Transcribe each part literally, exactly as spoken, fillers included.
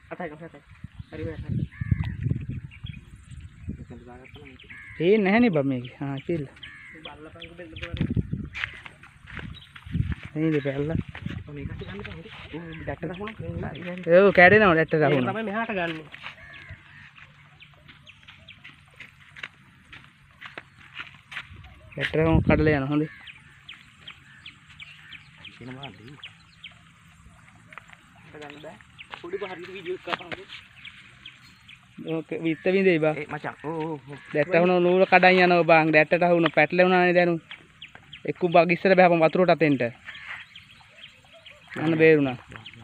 අතයි අතයි. හරි හරි. ඒ නැහැනේ බා මේක. ආ කියලා. බල්ලපන් කුඩේ දෙපරේ. නේද බැලලා. මේක ගන්න බෑ. ඕ දැක්ක දහුණා. ඒව කැඩෙනවා දැක්ට ඒක දහුණා. තමයි මෙහාට ගන්න. දැක්ටම කඩලා යනවා හොඳේ. එන මාඩි. ගන්න බෑ. පොඩි බහරිය වීඩියෝ එකක් කරපන්. ඕක විත්ත විඳේ බා. ඒ මචං. ඕ ඕ. දැක්ට වුණ නූල කඩන් යනවා බං. දැක්ටට වුණ පැටලෙුණානේ දැනු. එක්ක බග් ඉස්සර බහපන් වතුරට අතෙන්ට. අන්න බේරුණා.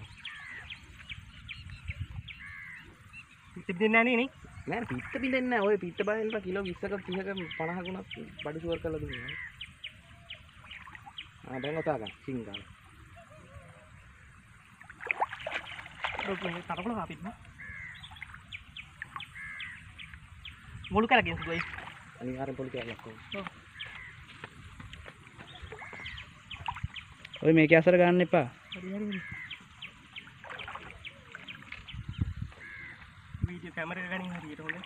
පිට දෙන්නේ නැහැ නේ. නෑ පිට බින්දෙන්නේ නැහැ. ඔය පිට බලන්න කිලෝ විස්සක තිහක පනහක ගුණක් බඩු ෂුවර් කරලා දුන්නා. ආ දැන් ඔතා ගන්න සිංගල්. ඔක තරකල අපිට නේ. මොළු කරගෙන සුදුයි. අනිවාර්යෙන් පොලි කියලා ලක්කෝ. ඔව්. ඔය මේකේ අසර ගන්න එපා. හරි හරි හරි. වීඩියෝ කැමරා එක ගනින් හරියට හොඳයි.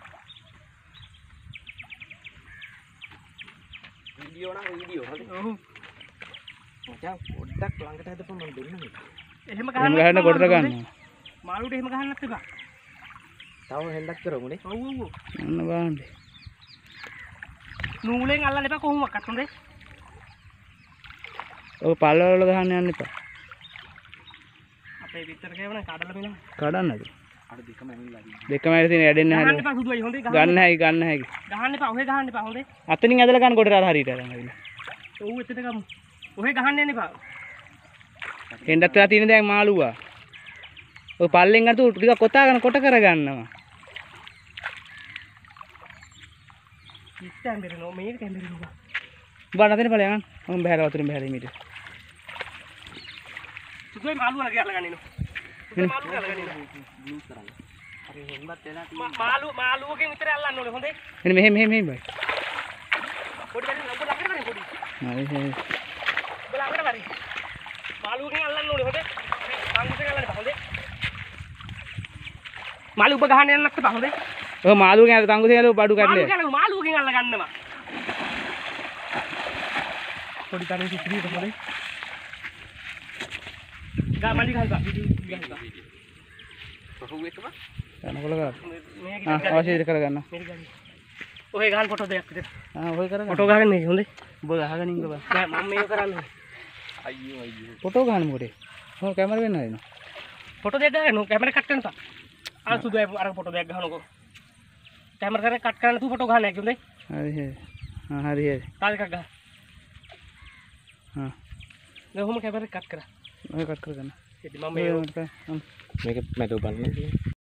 වීඩියෝ නම් වීඩියෝ හරි. ඔව්. මචං පොඩ්ඩක් ළඟට හදපන් මම දෙන්නම්. එහෙම එහෙම ගහන්න ගොඩට ගන්නවා. මාළුට එහෙම ගහන්නත් එපා. තව හෙන්ඩක් කරමුනේ. ඔව් ඔව් ඔව්. අන්න බලන්න. නූලෙන් අල්ලන්න එපා කොහොමවත් හොඳේ. ඔය පල්ල වල ගහන්න යන්න එපා. අපේ පිටර කෑවනම් කඩලා මිලා. කඩන්නද? අර දෙකම ඇවිල්ලා දෙකම ඇවිත් තියෙන ඇඩෙන්න ගහන්න හැදුවා. එපා සුදුයි හොඳේ ගහන්න. ගන්න හැයි ගන්න හැයි. ගහන්න එපා. ඔහෙ ගහන්න එපා හොඳේ. අතනින් ඇදලා ගන්න ගොඩට අර හරියට අරන් ඇවිල්ලා. ඔව් එතන ගමු. ඔහෙ ගහන්න යන්න එපා. හෙන්ඩත් වෙලා තියෙන දැන් මාළුවා. ඔය පල්ලෙන් අර ටික කොතාගෙන කොට කරගන්නවා. ඉස්සෙන් දෙරනෝ මේක කැඳිරිනවා. බාන අතේ ඵලයන්. මම බහැර වතුරින් බහැර මීට. සුදුයි මාළු වල ගියලා ගනිනු. සුදුයි මාළු ගාලා ගනිනු. බ්ලූ කරන්නේ. හරි හෙන්ඩක් වෙලා මා- මාළු මාළුවකින් විතර අල්ලන්න ඕනේ හොඳේ. එන්න මෙහෙම මෙහෙම මෙහෙම බයි. පොඩි වැඩි නම්බර ළඟට ගන්න පොඩි. හරි හරි. ඔබ ළඟට වරි. මාළුවකින් අල්ලන්න ඕනේ හොඳේ. සංගුසෙන් අල්ලන්න එපා හොඳේ. මාළු ඔබ ගහන්න යන්නත් එපා හොඳේ. ඔය මාළුවගෙන් අර තංගු තියලා බඩු මාළු කඩලේ. ගාලා මාළුවකින් අල්ල ගන්නවා. පොඩි තරේ සිත්‍රි හොඳේ. ගා මල්ලි ගහල්පා. ගහල්පා. පහුව එකම යනකොල ගන්න. මේක ආ අවශ්‍ය විදිහට කරගන්න. මේක ගන්න. ඔය ගහන ෆොටෝ දෙයක් විතර. ආ ඔය කරගන්න. ෆොටෝ ගහගෙන ඉන්නේ හොඳේ. ඔබ ගහගෙන ඉන්න බා. නෑ මම මේක කරන්නේ. අයියෝ අයියෝ ෆොටෝ ගන්න මොකටද? ඔය කැමරා වෙන්න හරිනවා. ෆොටෝ දෙයක් ගහන්න කැමරා කට් කරන්න තා. අර සුදු අර ෆොටෝ දෙයක් ගහනකො. කැමරා කරේ කට් කරන්න තු ෆොටෝ ගහන්න ඇති හොඳේ. හරි හරි. ආ හරි හරි. තාල එකක් ගහ. ආ දැන් ඔහොම කැමරා කට් කරා. ඔය කට් කරගන්න. ඉතින් මම මේ මේක මේක මැදව බලන්න